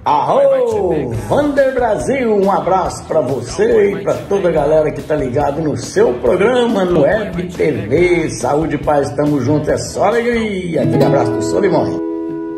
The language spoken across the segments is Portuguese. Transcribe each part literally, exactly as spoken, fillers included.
Arro! Vander Brasil, um abraço para você e para toda a galera que tá ligado no seu programa, no Web T V. Saúde e paz, tamo junto, é só alegria. Aquele abraço do Solimões.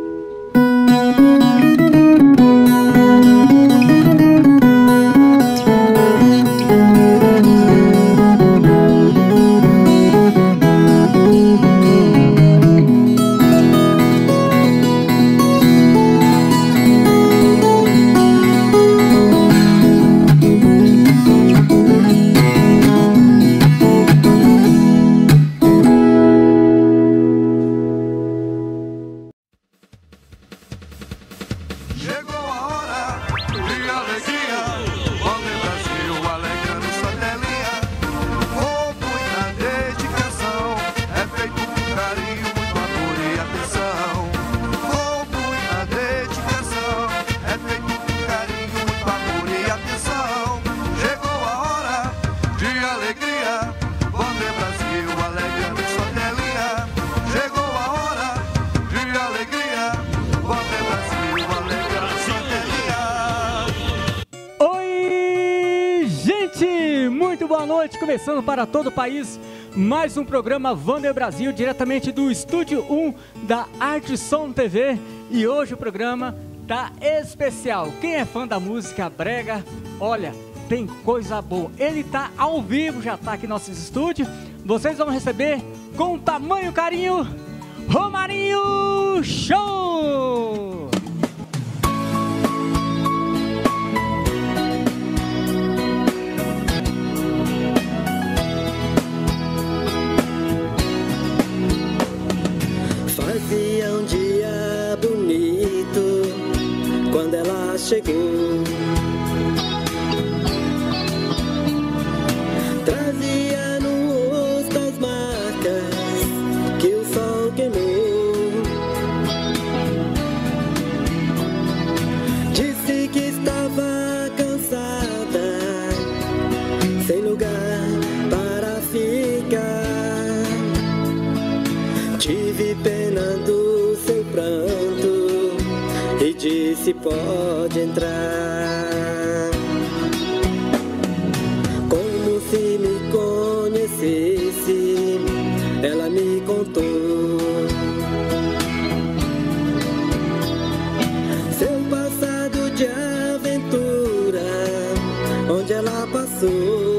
Começando para todo o país, mais um programa Vander Brasil, diretamente do Estúdio um da Arte Som T V. E hoje o programa tá especial. Quem é fã da música brega, olha, tem coisa boa. Ele tá ao vivo, já tá aqui no nosso estúdio. Vocês vão receber com tamanho carinho, Romarinho Show! Fazia um dia bonito quando ela chegou. Trazia no rosto as marcas que o sol queimou. Disse que estava cansada, sem lugar para ficar. Tive pena do seu pranto e disse: pode entrar. Como se me conhecesse, ela me contou seu passado de aventura, onde ela passou.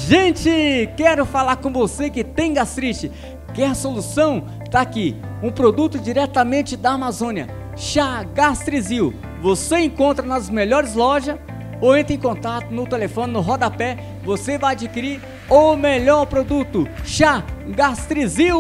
Gente, quero falar com você que tem gastrite. Quer solução? Tá aqui, um produto diretamente da Amazônia, Chá Gastrezil. Você encontra nas melhores lojas ou entre em contato no telefone no rodapé. Você vai adquirir o melhor produto, Chá Gastrezil.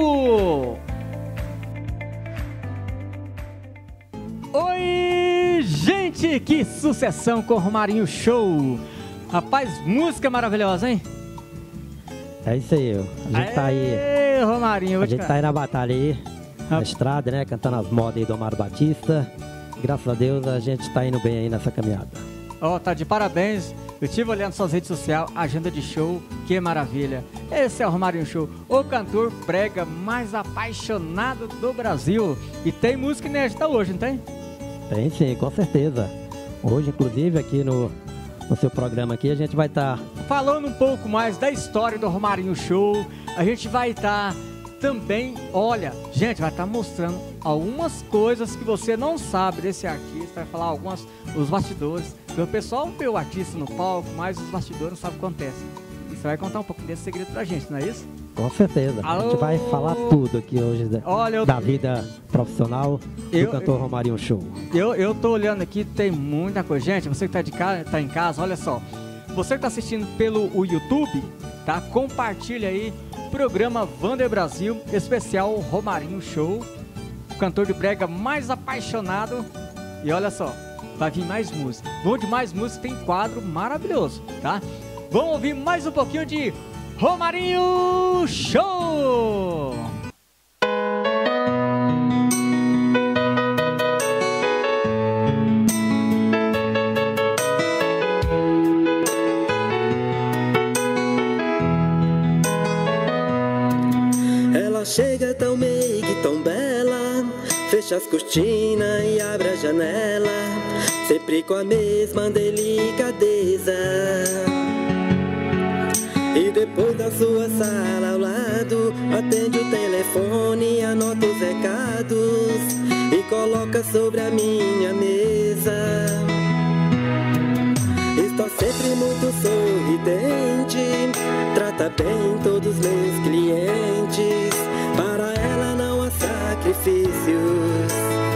Oi, gente, que sucessão com o Romarinho Show. Rapaz, música maravilhosa, hein? É isso aí, a gente Aê, tá aí, Romarinho, a gente tá aí na batalha aí, na estrada, né, cantando as modas aí do Amaro Batista. Graças a Deus a gente tá indo bem aí nessa caminhada. Ó, oh, tá de parabéns. Eu estive olhando suas redes sociais, agenda de show, que maravilha. Esse é o Romarinho Show, o cantor brega mais apaixonado do Brasil. E tem música inédita hoje, não tem? Tem sim, com certeza. Hoje, inclusive, aqui no, no seu programa aqui, a gente vai estar... Tá... falando um pouco mais da história do Romarinho Show. A gente vai estar tá também, olha, gente, vai estar tá mostrando algumas coisas que você não sabe desse artista. Vai falar algumas, os bastidores. Porque o pessoal vê o artista no palco, mas os bastidores não sabem o que acontece. E você vai contar um pouco desse segredo pra gente, não é isso? Com certeza. Alô? A gente vai falar tudo aqui hoje da, olha, eu... da vida profissional eu, do cantor Romarinho Show. Eu, eu tô olhando aqui, tem muita coisa. Gente, você que tá, de casa, tá em casa, olha só. Você que tá assistindo pelo o YouTube, tá? Compartilha aí o programa Vander Brasil, especial Romarinho Show. O cantor de brega mais apaixonado. E olha só, vai vir mais música. Vamos de mais música, tem quadro maravilhoso, tá? Vamos ouvir mais um pouquinho de Romarinho Show! Ela chega tão meiga e tão bela, fecha as cortinas e abre a janela, sempre com a mesma delicadeza. E depois da sua sala ao lado, atende o telefone, anota os recados e coloca sobre a minha mesa. Está sempre muito sorridente, trata bem todos os meus clientes. Para ela não há sacrifícios,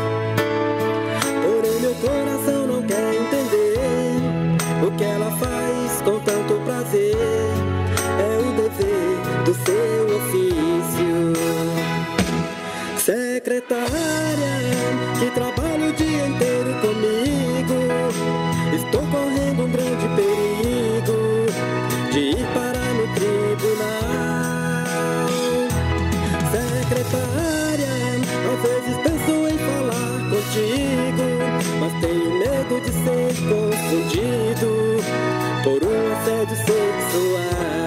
porém meu coração não quer entender o que ela faz com tanto prazer. É o dever do seu ofício. Secretária, que trabalha o dia inteiro comigo, estou correndo um grande perigo de ir parar no tribunal. Secretária, às vezes penso em falar contigo, mas tenho medo de ser confundido por um assédio sexual.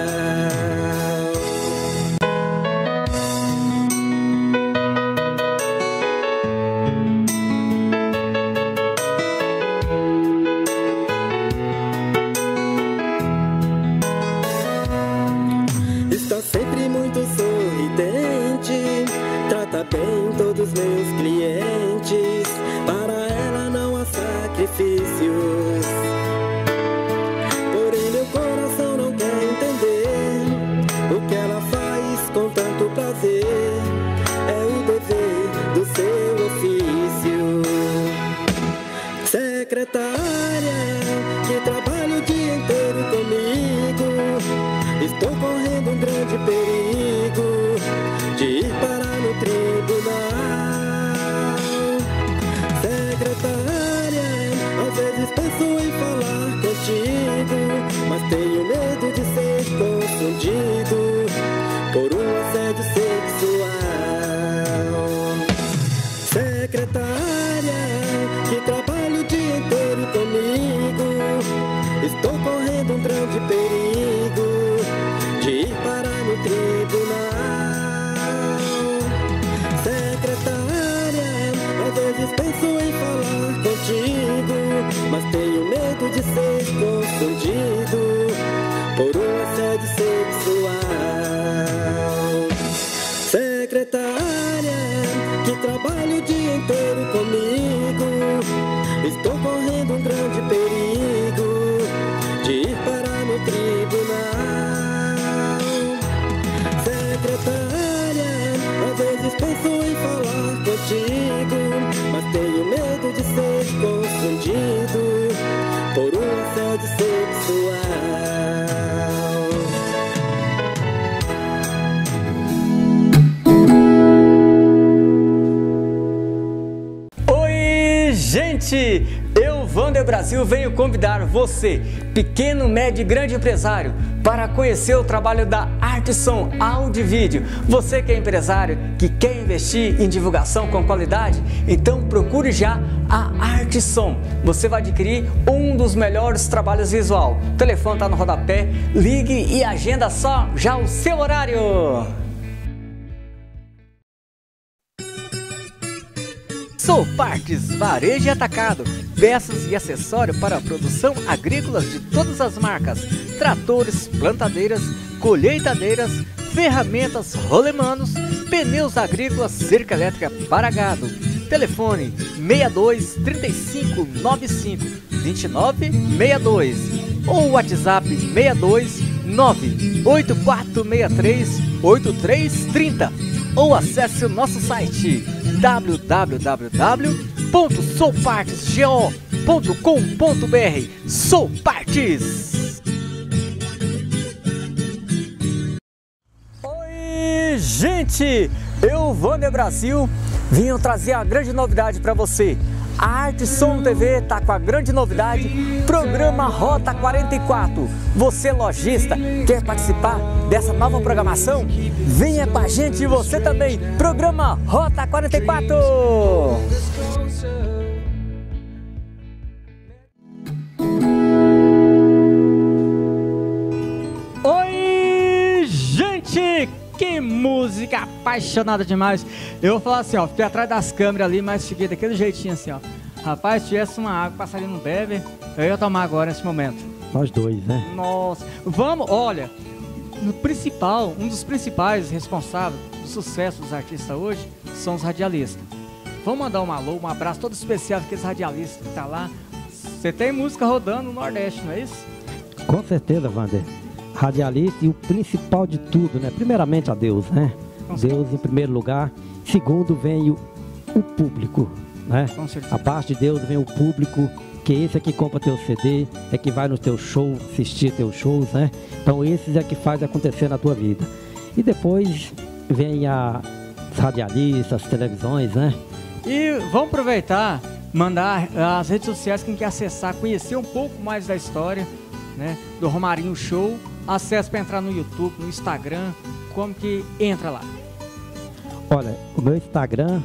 Está sempre muito sorridente, trata bem todos os meus clientes. Para ela não há sacrifícios, porém meu coração não quer entender o que ela faz com tanto prazer. É o dever do seu ofício. Secretária, que trabalha o dia inteiro comigo, estou correndo um grande perigo de ir parar no tribunal. Secretária, às vezes penso em falar contigo, mas tenho medo de ser confundido por um assédio sexual. Secretária, que trabalha o dia inteiro comigo, estou correndo um grande perigo de ir parar no tribunal. Secretária, às vezes penso em falar contigo, mas tenho medo de ser confundido por um assédio sexual. Secretária, que trabalha o dia inteiro comigo, estou correndo um grande perigo de ir parar no tribunal. gente! Eu, Vander Brasil, venho convidar você, pequeno, médio e grande empresário, para conhecer o trabalho da Arteson Áudio e Vídeo. Você que é empresário, que quer investir em divulgação com qualidade, então procure já a Arteson. Você vai adquirir um dos melhores trabalhos visual. O telefone está no rodapé, ligue e agenda só já o seu horário. Sou Partes Varejo e Atacado, peças e acessórios para a produção agrícola de todas as marcas, tratores, plantadeiras, colheitadeiras, ferramentas, rolemanos, pneus agrícolas, cerca elétrica para gado. Telefone seis dois, três cinco nove cinco, dois nove seis dois ou WhatsApp seis dois, nove oito quatro seis três, oito três três zero ou acesse o nosso site w w w ponto sou partes go ponto com ponto br. Sou Partes! Oi, gente! Eu, Vander Brasil, vim trazer a grande novidade para você. A Arteson T V está com a grande novidade, programa Rota quarenta e quatro. Você, lojista, quer participar dessa nova programação? Venha com a gente e você também, programa Rota quarenta e quatro. Oi, gente! Que música apaixonada demais. Eu vou falar assim, ó, fiquei atrás das câmeras ali, mas fiquei daquele jeitinho assim, ó. Rapaz, se tivesse uma água, passaria não bebe, eu ia tomar agora nesse momento. Nós dois, né? Nossa, vamos, olha, no principal, um dos principais responsáveis do sucesso dos artistas hoje são os radialistas. Vamos mandar um alô, um abraço todo especial para aqueles radialistas que tá lá. Você tem música rodando no Nordeste, não é isso? Com certeza, Vander. Radialista e o principal de tudo, né? Primeiramente a Deus, né? Com Deus certeza. Em primeiro lugar. Segundo vem o, o público, né? Com certeza. Abaixo de Deus vem o público, que esse é que compra teu C D, é que vai no teu show, assistir teus shows, né? Então esses é que faz acontecer na tua vida. E depois vem a os radialistas, as televisões, né? E vamos aproveitar, mandar as redes sociais, quem quer acessar, conhecer um pouco mais da história, né, do Romarinho Show. Acesso para entrar no YouTube, no Instagram, como que entra lá? Olha, o meu Instagram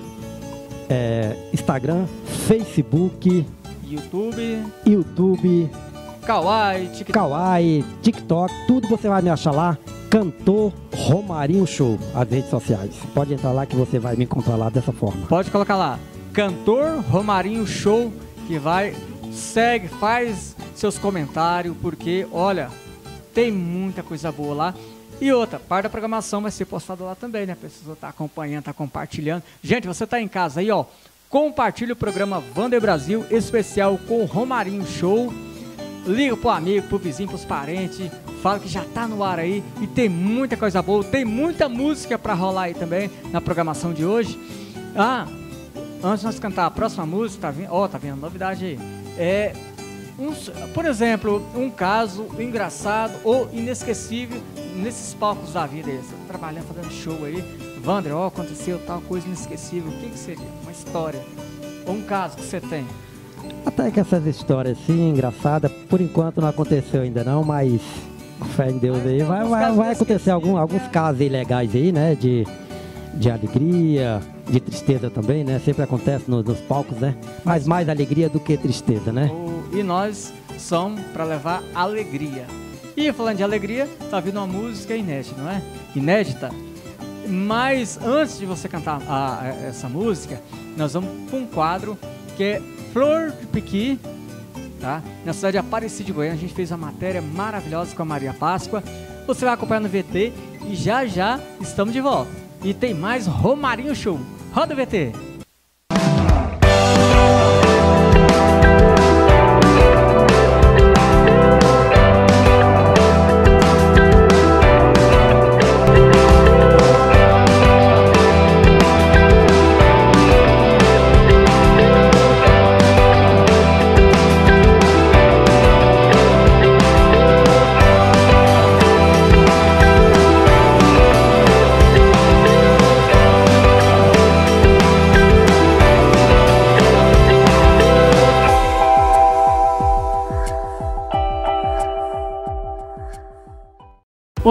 é Instagram, Facebook, YouTube, YouTube, Kawaii, TikTok. Kawaii, TikTok, tudo você vai me achar lá. Cantor Romarinho Show, as redes sociais. Pode entrar lá que você vai me encontrar lá dessa forma. Pode colocar lá, Cantor Romarinho Show, que vai, segue, faz seus comentários, porque, olha, tem muita coisa boa lá. E outra, parte da programação vai ser postada lá também, né? Precisa estar acompanhando, estar compartilhando. Gente, você está em casa aí, ó, compartilha o programa Vander Brasil, especial com o Romarinho Show. Liga pro amigo, pro vizinho, pros parentes. Fala que já tá no ar aí. E tem muita coisa boa, tem muita música para rolar aí também na programação de hoje. Ah, antes de nós cantar a próxima música, tá vendo? Ó, tá vendo? Novidade aí. É... Um, por exemplo, um caso engraçado ou inesquecível nesses palcos da vida. Você tá trabalhando, fazendo show aí. Vander, ó, aconteceu tal coisa inesquecível. O que, que seria? Uma história ou um caso que você tem? Até que essas histórias assim, engraçadas, por enquanto não aconteceu ainda não, mas fé em Deus aí, vai, vai, vai acontecer algum, alguns casos aí legais aí, né? De, de alegria, de tristeza também, né? Sempre acontece nos, nos palcos, né? Mas mais alegria do que tristeza, né? E nós somos para levar alegria. E falando de alegria, tá vindo uma música inédita, não é? Inédita. Mas antes de você cantar a, a, essa música, nós vamos para um quadro que é Flor de Piqui, tá? Na cidade de Aparecida de Goiânia. A gente fez uma matéria maravilhosa com a Maria Páscoa. Você vai acompanhar no V T e já já estamos de volta. E tem mais Romarinho Show. Roda o V T!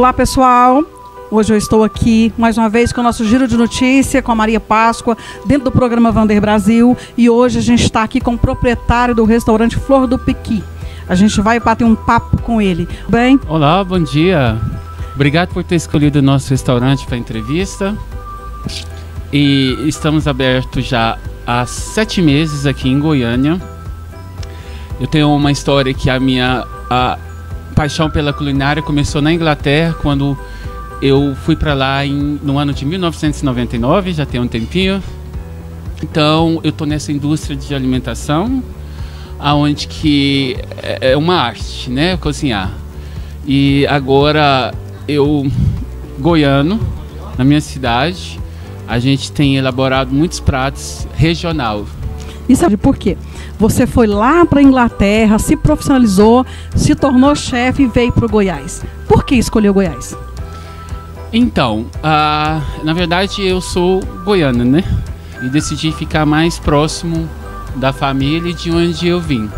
Olá, pessoal. Hoje eu estou aqui mais uma vez com o nosso Giro de Notícia, com a Maria Páscoa, dentro do programa Vander Brasil. E hoje a gente está aqui com o proprietário do restaurante Flor do Piqui. A gente vai bater um papo com ele. Bem? Olá, bom dia. Obrigado por ter escolhido o nosso restaurante para a entrevista. E estamos abertos já há sete meses aqui em Goiânia. Eu tenho uma história que a minha a paixão pela culinária começou na Inglaterra, quando eu fui para lá em, no ano de mil novecentos e noventa e nove, já tem um tempinho. Então eu estou nessa indústria de alimentação, aonde que é uma arte, né, cozinhar. E agora eu, goiano, na minha cidade, a gente tem elaborado muitos pratos regional. E sabe por quê? Você foi lá para a Inglaterra, se profissionalizou, se tornou chefe e veio para o Goiás. Por que escolheu Goiás? Então, uh, na verdade eu sou goiano, né? E decidi ficar mais próximo da família e de onde eu vim.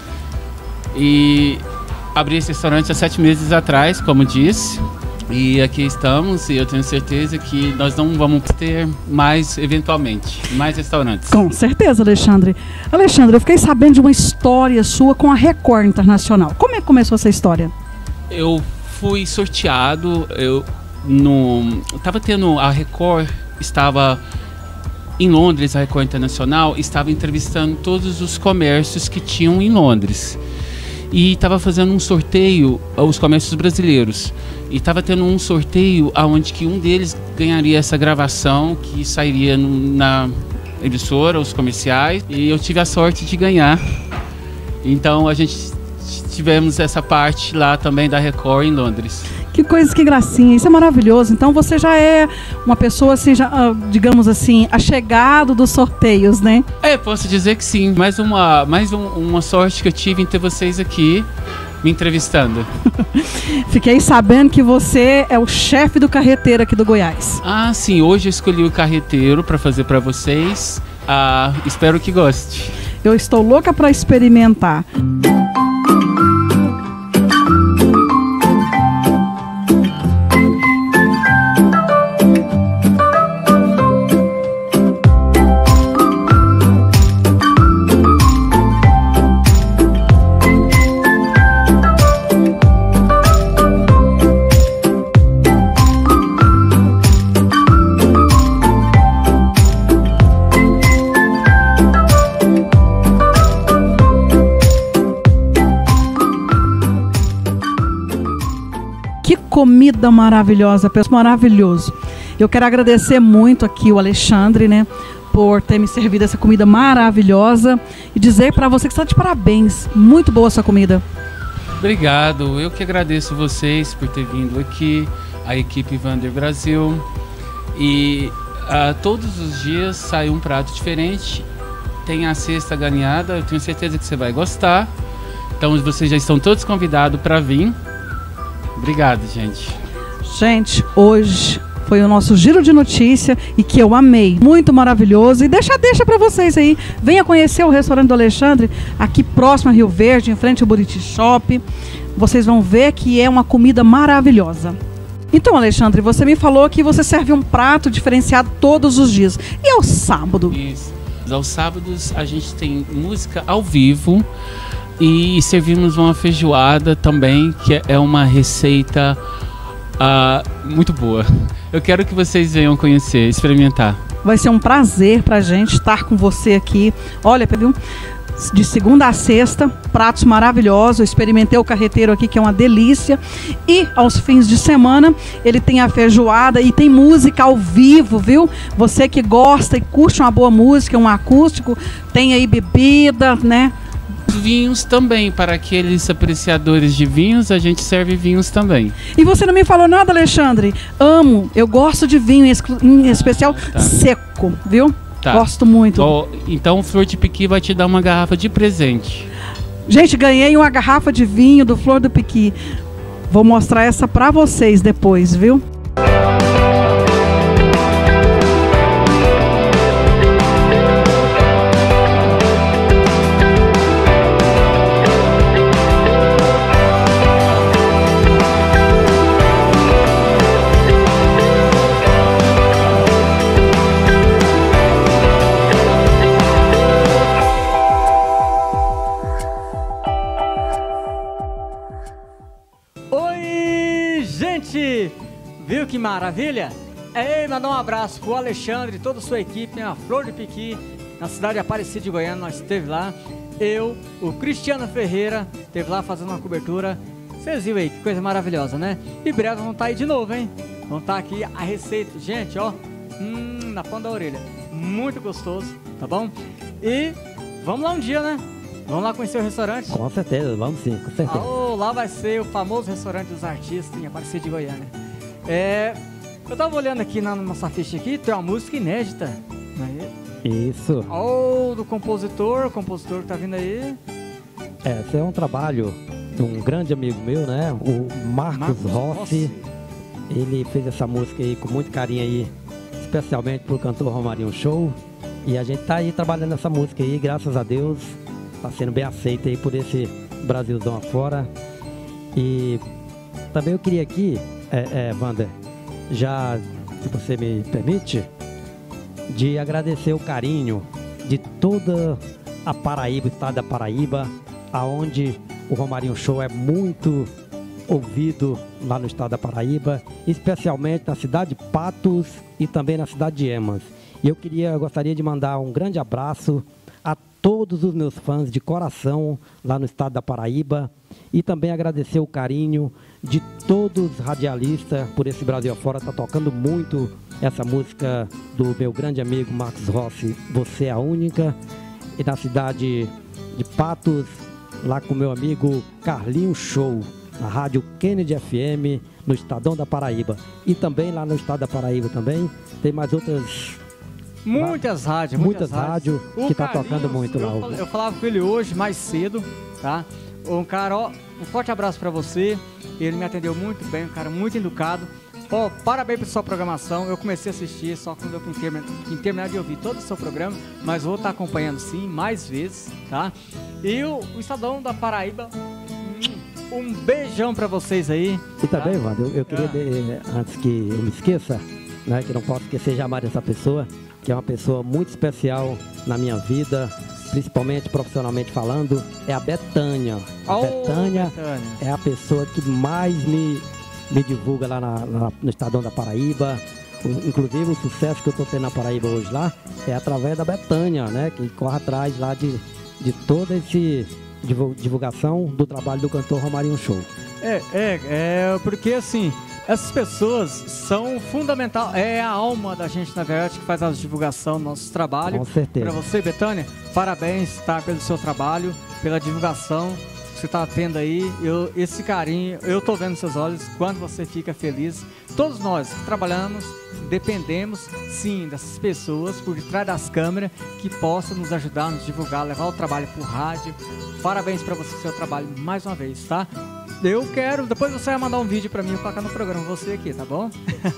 E abri esse restaurante há sete meses atrás, como disse. E aqui estamos, e eu tenho certeza que nós não vamos ter mais, eventualmente, mais restaurantes. Com certeza, Alexandre. Alexandre, eu fiquei sabendo de uma história sua com a Record Internacional. Como é que começou essa história? Eu fui sorteado, eu no, estava tendo, a Record estava em Londres, a Record Internacional, estava entrevistando todos os comércios que tinham em Londres. E estava fazendo um sorteio aos comércios brasileiros. E estava tendo um sorteio onde que um deles ganharia essa gravação que sairia no, na emissora, os comerciais. E eu tive a sorte de ganhar. Então a gente tivemos essa parte lá também da Record em Londres. Que coisa, que gracinha, isso é maravilhoso. Então você já é uma pessoa assim, já, digamos assim, achegado dos sorteios, né? É, posso dizer que sim. Mais uma, mais um, uma sorte que eu tive em ter vocês aqui me entrevistando. Fiquei sabendo que você é o chefe do carreteiro aqui do Goiás. Ah, sim, hoje eu escolhi o carreteiro para fazer para vocês. Ah, espero que goste. Eu estou louca para experimentar. Comida maravilhosa, pessoal, maravilhoso. Eu quero agradecer muito aqui o Alexandre, né, por ter me servido essa comida maravilhosa e dizer para você que está de parabéns. Muito boa essa comida. Obrigado. Eu que agradeço vocês por ter vindo aqui, a equipe Vander Brasil. E uh, todos os dias sai um prato diferente. Tem a cesta galinhada, eu tenho certeza que você vai gostar. Então vocês já estão todos convidados para vir. Obrigado, gente. Gente, hoje foi o nosso Giro de Notícia e que eu amei. Muito maravilhoso. E deixa, deixa para vocês aí. Venha conhecer o restaurante do Alexandre, aqui próximo a Rio Verde, em frente ao Buriti Shop. Vocês vão ver que é uma comida maravilhosa. Então, Alexandre, você me falou que você serve um prato diferenciado todos os dias. E ao sábado? Isso. Aos sábados a gente tem música ao vivo. E servimos uma feijoada também, que é uma receita uh, muito boa. Eu quero que vocês venham conhecer, experimentar. Vai ser um prazer pra gente estar com você aqui. Olha, viu? De segunda a sexta, pratos maravilhosos. Eu experimentei o carreteiro aqui, que é uma delícia. E aos fins de semana, ele tem a feijoada e tem música ao vivo, viu? Você que gosta e curte uma boa música, um acústico, tem aí bebida, né? Vinhos também, para aqueles apreciadores de vinhos, a gente serve vinhos também. E você não me falou nada, Alexandre? Amo, eu gosto de vinho, em especial tá. seco, viu? Tá. Gosto muito. Oh, então o Flor do Piqui vai te dar uma garrafa de presente. Gente, ganhei uma garrafa de vinho do Flor do Piqui. Vou mostrar essa para vocês depois, viu? maravilha! Ei, mandar um abraço pro Alexandre e toda a sua equipe na Flor de Piqui, na cidade de Aparecida de Goiânia. Nós esteve lá. Eu, o Cristiano Ferreira, esteve lá fazendo uma cobertura. Vocês viram aí, que coisa maravilhosa, né? E breve vão estar aí de novo, hein? Vão estar aqui a receita. Gente, ó, hum, na ponta da orelha. Muito gostoso, tá bom? E vamos lá um dia, né? Vamos lá conhecer o restaurante? Com certeza, vamos sim, com certeza. Oh, lá vai ser o famoso restaurante dos artistas em Aparecida de Goiânia. É, eu tava olhando aqui na nossa ficha aqui, tem uma música inédita. Isso. Oh, do compositor, o compositor que tá vindo aí. É, esse é um trabalho de um grande amigo meu, né? O Marcos, Marcos Rossi. Rossi. Ele fez essa música aí com muito carinho aí, especialmente pro cantor Romarinho Show. E a gente tá aí trabalhando essa música aí, graças a Deus. Tá sendo bem aceita aí por esse Brasilzão afora. E também eu queria aqui, é, é, Wander, já, se você me permite, de agradecer o carinho de toda a Paraíba, o estado da Paraíba, aonde o Romarinho Show é muito ouvido lá no estado da Paraíba, especialmente na cidade de Patos e também na cidade de Emas. E eu queria, eu gostaria de mandar um grande abraço a todos os meus fãs de coração lá no estado da Paraíba e também agradecer o carinho de todos os radialistas por esse Brasil afora. Tá tocando muito essa música do meu grande amigo Marcos Rossi, Você é a Única, e na cidade de Patos, lá com meu amigo Carlinho Show, na rádio Kennedy F M, no Estadão da Paraíba. E também lá no estado da Paraíba também, tem mais outras... Muitas rádios, muitas, muitas rádios. rádios que tá tocando muito lá. Eu, eu falava com ele hoje, mais cedo, tá? Um cara, ó, um forte abraço pra você. Ele me atendeu muito bem, um cara muito educado. Ó, parabéns pela sua programação. Eu comecei a assistir, só que não deu pra terminar, terminar de ouvir todo o seu programa, mas vou estar acompanhando sim, mais vezes, tá? E o, o Estadão da Paraíba, um beijão pra vocês aí. E também, tá? Wander, eu, eu queria, ah. de, antes que eu me esqueça, né, que não posso esquecer jamais dessa pessoa, que é uma pessoa muito especial na minha vida, principalmente profissionalmente falando, é a Betânia. A oh, Betânia, Betânia é a pessoa que mais me, me divulga lá na, na, no Estadão da Paraíba. O, inclusive o sucesso que eu estou tendo na Paraíba hoje lá é através da Betânia, né? Que corre atrás lá de, de toda essa divulgação do trabalho do cantor Romarinho Show. É, é, é porque assim... Essas pessoas são fundamental, é a alma da gente, na verdade, que faz a divulgação do nosso trabalho. Com certeza. Para você, Betânia, parabéns, tá, pelo seu trabalho, pela divulgação que você está tendo aí. Eu, esse carinho, eu tô vendo nos seus olhos, quando você fica feliz. Todos nós que trabalhamos, dependemos, sim, dessas pessoas por detrás das câmeras que possam nos ajudar, nos divulgar, levar o trabalho pro rádio. Parabéns para você, seu trabalho, mais uma vez, tá? Eu quero, depois você vai mandar um vídeo pra mim e colocar no programa você aqui, tá bom?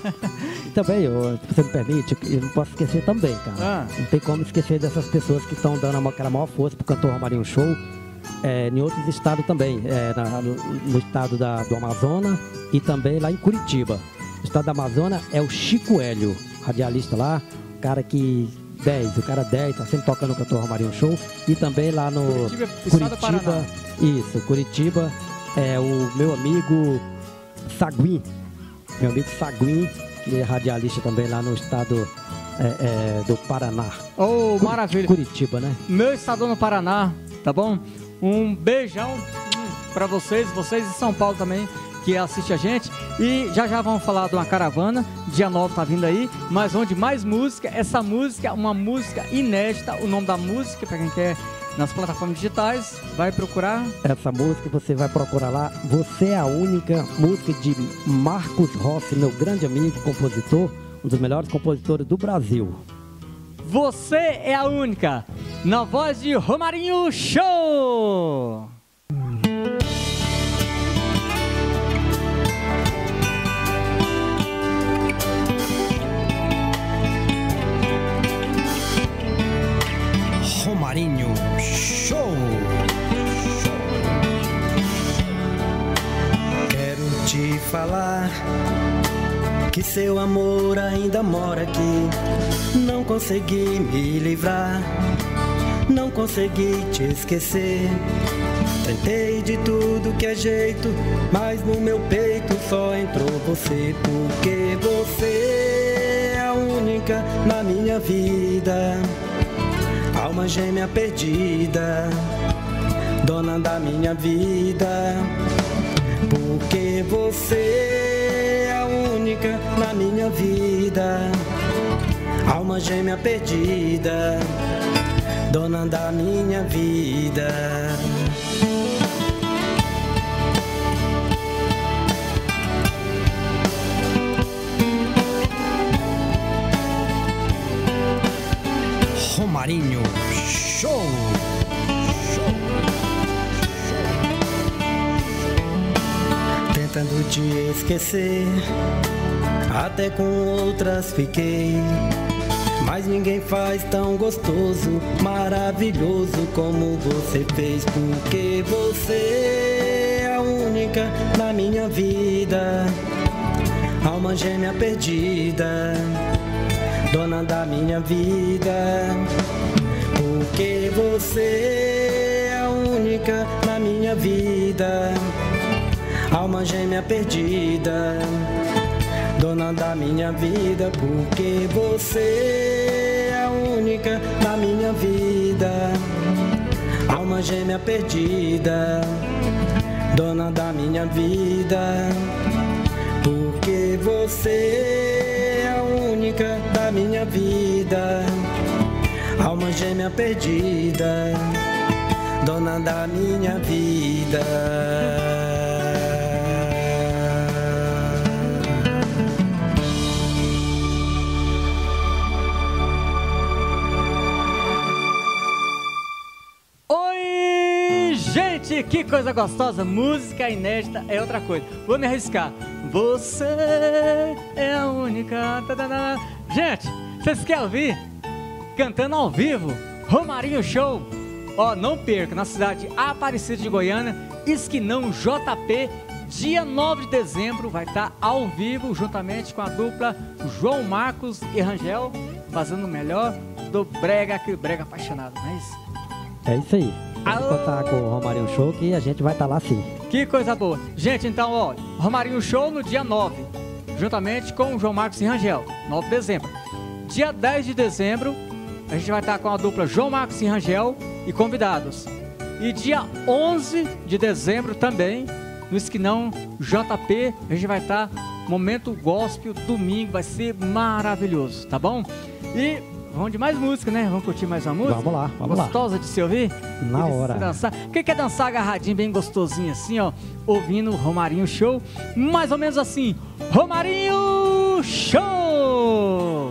E também, eu, se você me permite, eu não posso esquecer também, cara. Ah. Não tem como esquecer dessas pessoas que estão dando aquela maior força pro cantor Romarinho Show, é, em outros estados também, é, na, no, no estado da, do Amazonas e também lá em Curitiba. O estado do Amazonas é o Chico Hélio, radialista lá, o cara que... dez, o cara dez, tá sempre tocando o cantor Romarinho Show. E também lá no Curitiba, Curitiba, isso, Curitiba, é o meu amigo Saguin, meu amigo Saguin, que é radialista também lá no estado é, é, do Paraná. Oh, Cur maravilha. Curitiba, né? Meu estado no Paraná, tá bom? Um beijão hum, pra vocês, vocês de São Paulo também, que assiste a gente. E já já vamos falar de uma caravana, dia nove tá vindo aí, mas onde mais música, essa música, uma música inédita, o nome da música, pra quem quer nas plataformas digitais, vai procurar. Essa música você vai procurar lá, Você é a Única, música de Marcos Rossi, meu grande amigo, compositor, um dos melhores compositores do Brasil. Você é a Única, na voz de Romarinho Show! Romarinho Show. Quero te falar que seu amor ainda mora aqui. Não consegui me livrar, não consegui te esquecer. Tentei de tudo que é jeito, mas no meu peito só entrou você. Porque você é a única na minha vida, alma gêmea perdida, dona da minha vida. Porque você é a única na minha vida, alma gêmea perdida, dona da minha vida. Romarinho Show! Tentando te esquecer, até com outras fiquei, mas ninguém faz tão gostoso, maravilhoso como você fez. Porque você é a única na minha vida, alma gêmea perdida, dona da minha vida. Porque você é a única na minha vida, alma gêmea perdida, dona da minha vida. Porque você é a única na minha vida, alma gêmea perdida, dona da minha vida. Porque você é a única da minha vida, alma gêmea perdida, dona da minha vida. Gente, que coisa gostosa, música inédita é outra coisa. Vou me arriscar. Você é a única. Tadadá. Gente, vocês querem ouvir? Cantando ao vivo, Romarinho Show. Ó, não perca, na cidade Aparecida de Goiânia, Esquinão J P, dia nove de dezembro, vai estar ao vivo, juntamente com a dupla João Marcos e Rangel, fazendo o melhor do brega, aquele brega apaixonado, não é isso? É isso aí. Pode contar com o Romarinho Show que a gente vai estar lá sim. Que coisa boa. Gente, então, ó, Romarinho Show no dia nove, juntamente com o João Marcos e Rangel, nove de dezembro. Dia dez de dezembro, a gente vai estar com a dupla João Marcos e Rangel e convidados. E dia onze de dezembro também, no Esquinão J P, a gente vai estar Momento Gospel, domingo, vai ser maravilhoso, tá bom? E vamos de mais música, né? Vamos curtir mais uma música? Vamos lá, vamos Gostosa lá. Gostosa de se ouvir? Na e hora. Se dançar. Quem quer dançar agarradinho, bem gostosinho assim, ó, ouvindo o Romarinho Show? Mais ou menos assim, Romarinho Show!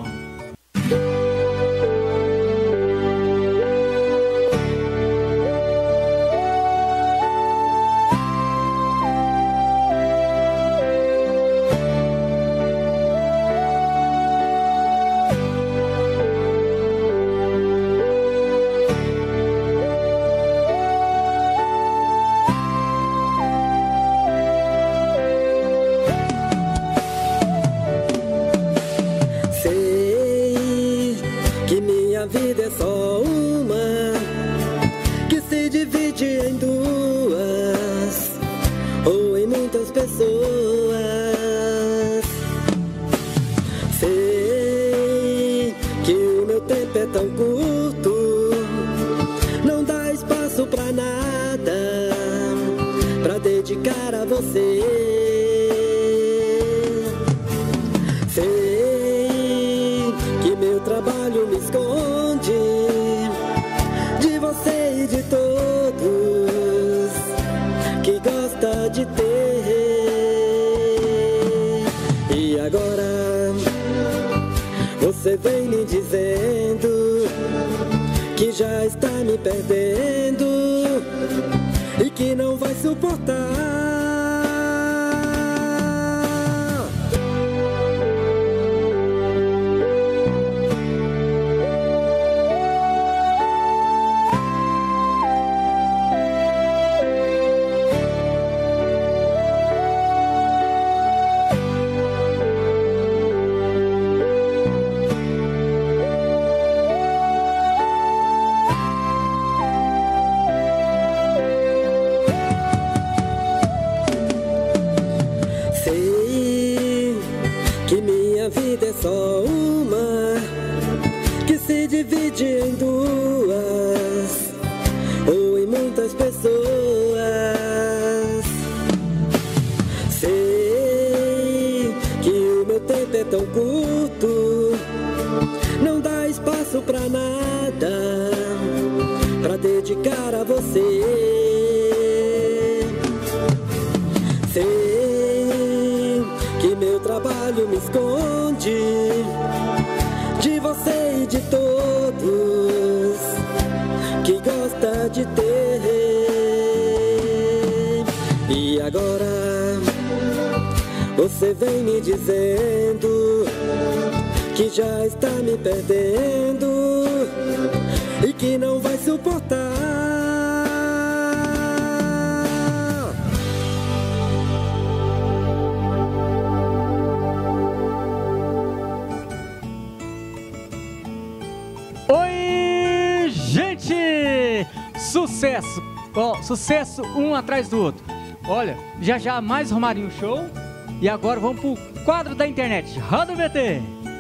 Você vem me dizendo que já está me perdendo e que não vai suportar. uma que se divide em duas ou em muitas pessoas. Sei que o meu tempo é tão curto, não dá espaço pra nada pra dedicar a você. Sei que meu trabalho me esconde de você e de todos que gosta de ter. E agora você vem me dizendo que já está me perdendo e que não vai suportar. Oi, gente! Sucesso! Ó, sucesso um atrás do outro. Olha, já já mais Romarinho Show. E agora vamos pro quadro da internet. Roda o V T!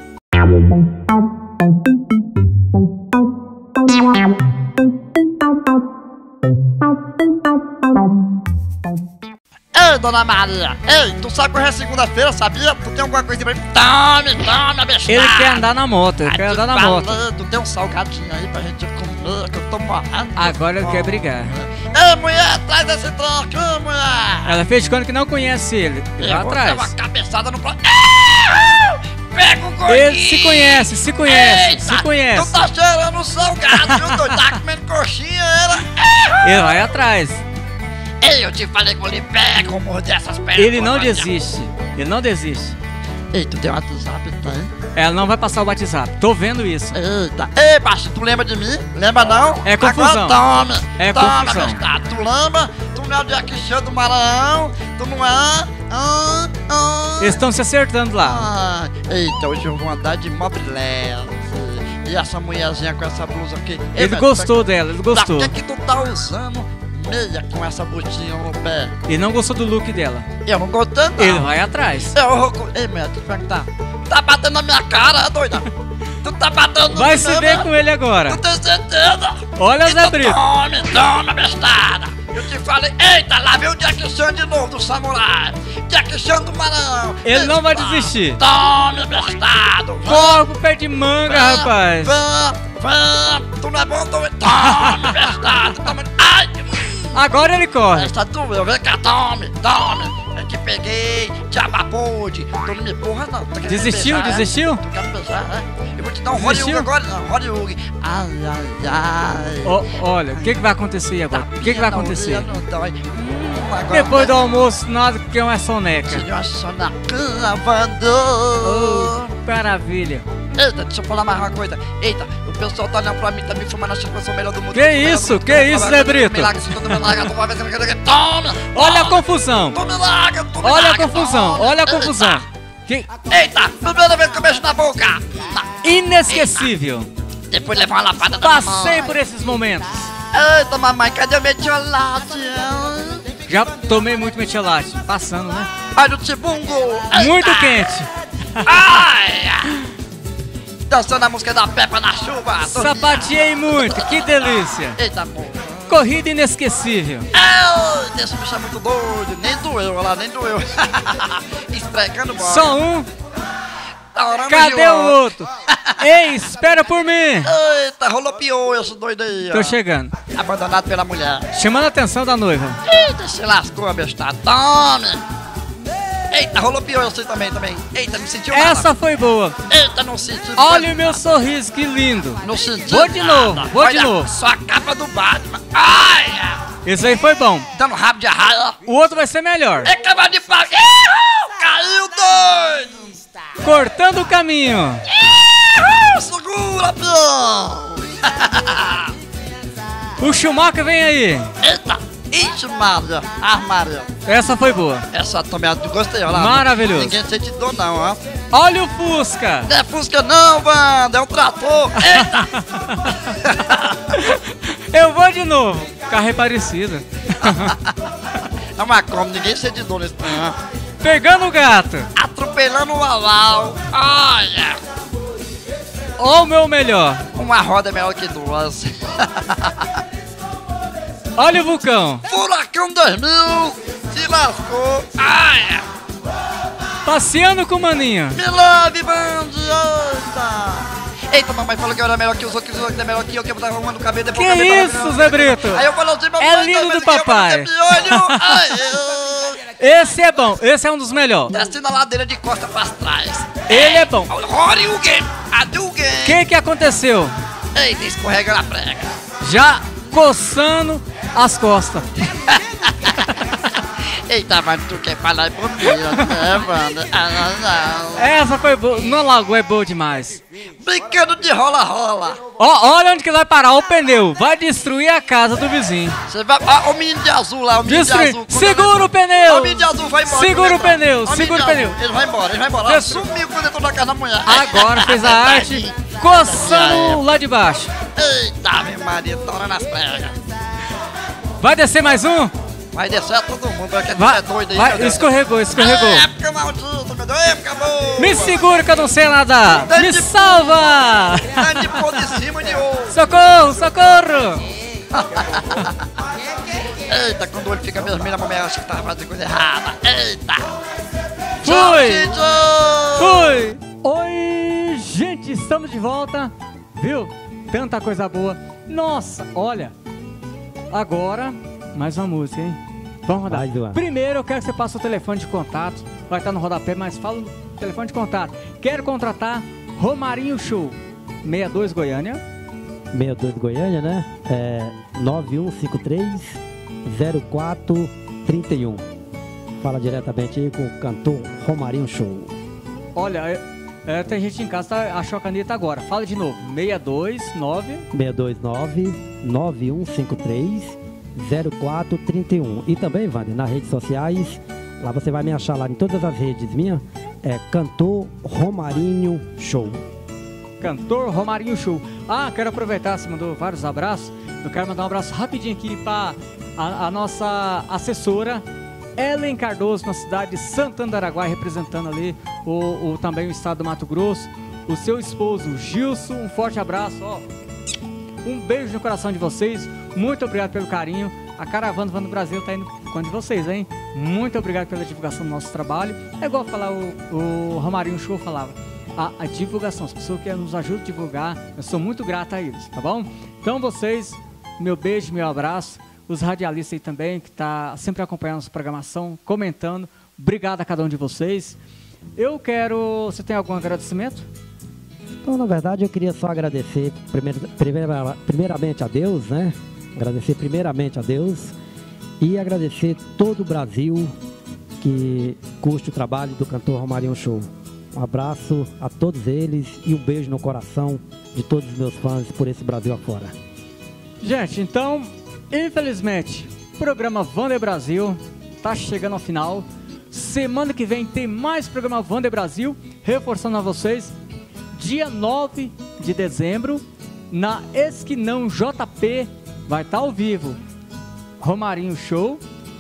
Ei, Dona Maria! Ei, tu sabe correr segunda-feira, sabia? Tu tem alguma coisa pra mim? Tome, tome a bestada! Ele quer andar na moto, ele quer andar na moto. Tu tem um salgadinho aí pra gente comer, que eu tô morrendo. Agora ele quer brigar. Ei, mulher, traz esse troco, mulher! Ela fez de conta que não conhece ele. Ele vai atrás. Eu vou dar uma cabeçada no... Pega o gordinho! Ele se conhece, se conhece, Eita, se conhece. Tu tá cheirando o salgado, viu, doido? Tá comendo coxinha, ela... Ele vai atrás. Ei, eu te falei que ele pega o morro dessas pernas. Ele não desiste, ele não desiste. Ei, tu tem um WhatsApp, tem? Ela não vai passar o WhatsApp, tô vendo isso. Eita, ei, baixo, tu lembra de mim? Lembra não? É confusão. Agora tome, É tome, confusão. bestado. Tu lembra? Tu não é o Jack Chan do Maranhão? Tu não é? Ah, ah. Eles estão se acertando lá. Ah, eita, hoje eu vou andar de mobilete. E essa mulherzinha com essa blusa aqui? Ei, Ele velho, gostou pra- dela, ele gostou. Pra que que tu tá usando meia com essa botinha no pé? Ele não gostou do look dela. Eu não gostei não. Ele vai atrás. Eu vou... Ei, mulher, deixa eu perguntar. Tá batendo na minha cara, é doida? Tu tá batendo Vai no se meu, ver né? com ele agora. Tu tem certeza? Olha o Zé Então Brito. Tome, tome, bestada. Eu te falei, eita, lá veio o Jack Chan de novo, do samurai. Jack Chan do Maranhão. Ele não vai Eita, desistir. Tome, bestado. Corre pro pé de manga, rapaz. Vã, vã, tu não é bom, tu... Tome, bestado. Tome. Ai, Agora ele corre. essa tua, vem cá, tome, tome. Eu te peguei, te abapode. Tu não me porra, não. Tu quer me Desistiu, beijar, é? desistiu? Tu quer me beijar, né? Eu vou te dar um Desistiu? Hollywood agora, não, Hollywood. Ai, ai, ai. Ó, olha, o que, que vai acontecer agora? O que, que vai acontecer? Não dói. Hum, agora Depois do almoço, nada que é uma soneca. Senhor, só na cama, Oh, maravilha. Eita, deixa eu falar mais uma coisa. Eita, o pessoal tá olhando pra mim, tá me filmando, achando que eu sou o melhor do mundo. Que isso, que isso, Zé Brito? Toma! Olha a confusão. Tu me larga, tu me Olha a larga, confusão, toma. olha a confusão. Que Eita, primeira vez que eu beijo na boca. inesquecível. Depois levar uma lapada da Passei mamãe. por esses momentos. Eita, mamãe, cadê o metiolate? Já tomei muito metiolate. Passando, né? Olha o tibungo. Muito Eita. quente. Ai! Dançando a música da Peppa na chuva. Sapateei muito, que delícia. Eita, porra. Corrida inesquecível. Ai, esse bicho é muito doido. Nem doeu, olha lá, nem doeu. Esfregando bola. Só um. Tá orando Cadê de o outro? outro? Ei, espera por mim. Eita, rolou pior esse doido aí, ó. Tô chegando. Abandonado pela mulher. Chamando a atenção da noiva. Eita, se lascou, bestado. Tome. Eita, rolou pior esse também, também. Eita, não sentiu nada. Essa foi boa. Eita, não senti Olha o meu sorriso, que lindo. Não senti Vou de nada. novo, vou de Olha, novo. Só a capa do Batman. Ai, Esse aí foi bom. dando rabo de arraia. O outro vai ser melhor. É cavalo de pau. Ih, caiu, doido. Cortando o caminho. Ih, segura, peão. O Schumacher vem aí. Eita, ixi, Maria. Ah, Maria. Essa foi boa. Essa também eu gostei, olha lá. Maravilhoso. Ninguém sente dor, não, ó. Olha o Fusca. Não é Fusca, não, Wanda. É um trator. Eita. Eu vou de novo. Carro é parecido. É uma como, ninguém sente dor nesse trem, ó. Pegando o gato. Atropelando o aval. Olha. ou o meu melhor? Uma roda é melhor que duas. Olha o vulcão. Furacão dois mil, se lascou. Ai. Passeando com o maninho. Me love, bandiosa. Eita, mamãe falou que eu era melhor que os outros, que os outros eram melhor que eu, que eu tava arrumando o cabelo depois. Que isso, Zé Brito? Aí eu falei assim, mamãe, é lindo do papai. Esse é bom, esse é um dos melhores. Descendo a ladeira de costa pra trás. Ele é bom. Horyugen, Hadouken. O que que aconteceu? Eita, escorrega na prega. Já coçando as costas. Eita, mas tu quer falar por mim, né, mano? Ah, não, não. Essa foi boa, no lago é boa demais. Brincando de rola-rola. Ó, olha onde que vai parar o pneu. Vai destruir a casa do vizinho. Você vai. Ó, o menino de azul lá, o menino Destruir. de azul. Segura o pneu. O menino de azul vai embora. Segura o pneu, segura o pneu. Ele vai embora, ele vai embora. Destru... Sumiu quando entrou na casa da mulher. Agora fez a arte coçando lá de baixo. Eita, meu marido, tora nas pregas. Vai descer mais um? Vai descer todo mundo, porque vai, é doido aí. Vai, escorregou, escorregou. Época maldita, meu Deus, época boa. Me segura que eu não sei nadar. Me de salva. Tá de pôr de cima de ouro. Socorro, socorro. Eita, quando o olho fica vermelho, a mamãe acha que tava fazendo coisa errada. Eita. Fui. Fui. Oi, gente, estamos de volta. Viu? Tanta coisa boa. Nossa, olha. Agora... mais uma música, hein? Vamos rodar. Primeiro eu quero que você passe o telefone de contato. Vai estar no rodapé, mas fala o telefone de contato. Quero contratar Romarinho Show. sessenta e dois Goiânia. sessenta e dois Goiânia, né? É nove um cinco três, zero quatro três um. Fala diretamente aí com o cantor Romarinho Show. Olha, é, é, tem gente em casa que tá, achou a caneta agora. Fala de novo. sessenta e dois nove sessenta e dois nove, nove um cinco três, zero quatro três um. E também, Wander, nas redes sociais, lá você vai me achar lá em todas as redes minhas, é Cantor Romarinho Show. Cantor Romarinho Show. Ah, quero aproveitar, você mandou vários abraços. Eu quero mandar um abraço rapidinho aqui para a, a nossa assessora Ellen Cardoso, na cidade de Santana do Araguaia, representando ali o, o, também o estado do Mato Grosso. O seu esposo Gilson, um forte abraço, ó. Um beijo no coração de vocês. Muito obrigado pelo carinho. A Caravana Van do Brasil tá indo com de vocês, hein? Muito obrigado pela divulgação do nosso trabalho. É igual falar o, o Romarinho Show falava. A, a divulgação, as pessoas que nos ajudam a divulgar, eu sou muito grato a eles, tá bom? Então vocês, meu beijo, meu abraço. Os radialistas aí também, que tá sempre acompanhando a nossa programação, comentando. Obrigado a cada um de vocês. Eu quero... Você tem algum agradecimento? Então, na verdade, eu queria só agradecer primeiro, primeira, primeiramente a Deus, né? Agradecer primeiramente a Deus e agradecer todo o Brasil que curte o trabalho do cantor Romarinho Show. Um abraço a todos eles e um beijo no coração de todos os meus fãs por esse Brasil afora. Gente, então, infelizmente, o programa Wander Brasil está chegando ao final. Semana que vem tem mais programa Wander Brasil, reforçando a vocês. Dia nove de dezembro, na Esquinão J P, vai estar ao vivo Romarinho Show.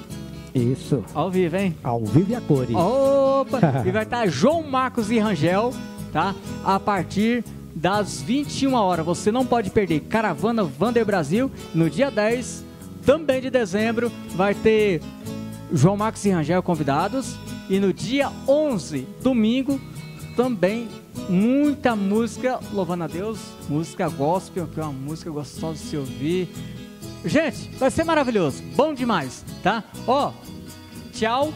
Isso. Ao vivo, hein? Ao vivo e a cores. Opa! E vai estar João Marcos e Rangel, tá? A partir das vinte e uma horas. Você não pode perder. Caravana Wander Brasil. No dia dez, também de dezembro, vai ter João Marcos e Rangel convidados. E no dia onze, domingo, também muita música louvando a Deus, música gospel, que é uma música gostosa de se ouvir. Gente, vai ser maravilhoso, bom demais, tá? Ó, tchau,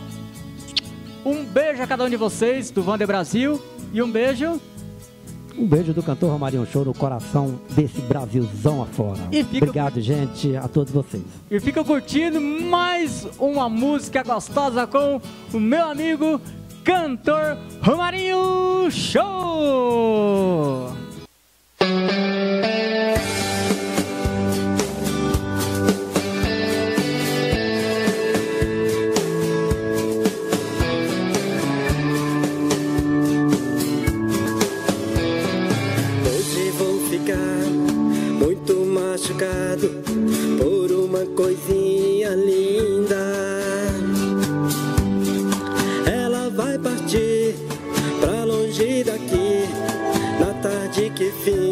um beijo a cada um de vocês do Wander Brasil e um beijo... Um beijo do cantor Romarinho Show no coração desse Brasilzão afora. E fica... Obrigado, gente, a todos vocês. E fica curtindo mais uma música gostosa com o meu amigo... Cantor Romarinho Show! Hoje vou ficar muito machucado por uma coisinha linda. Vai partir pra longe daqui na tarde que fim.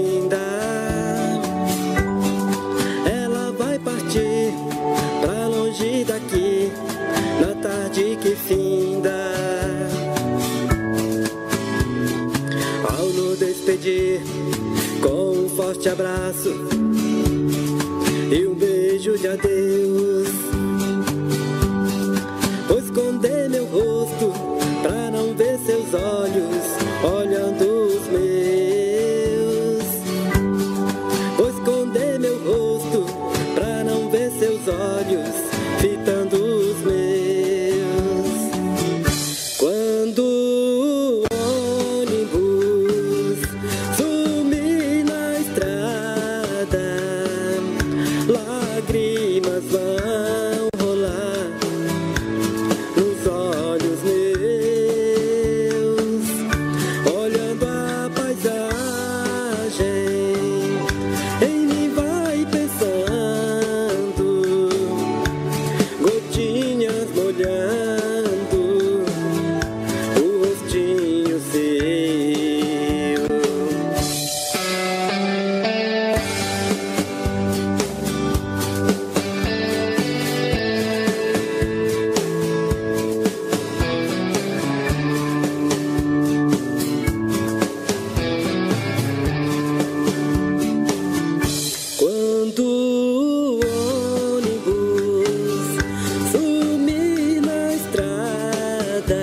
despedir com um forte abraço e um beijo de adeus. Vou esconder meu rosto pra não ver seus olhos olhando os meus. Vou esconder meu rosto pra não ver seus olhos fitando os meus. Quando o ônibus sumir na estrada, lágrimas vão rolar nos olhos meus, olhando a paisagem, em mim vai pensando, gotinhas molhando o rostinho seu. Quando o ônibus sumir na estrada,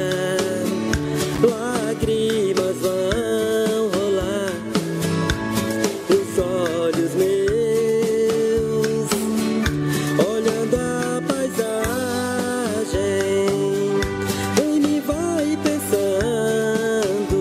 lágrimas vão rolar nos olhos meus, olhando a paisagem, em mim vai pensando,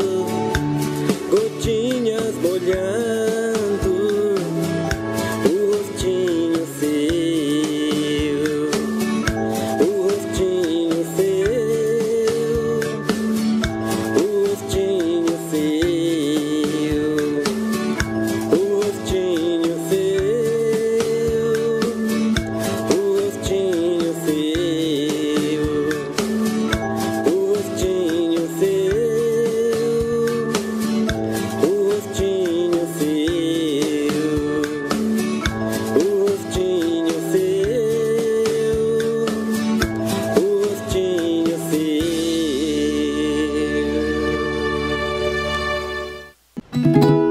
gotinhas molhando o rostinho seu, o rostinho seu, o rostinho seu, o rostinho seu, o rostinho seu, o rostinho seu, o rostinho seu, o rostinho seu, o rostinho seu.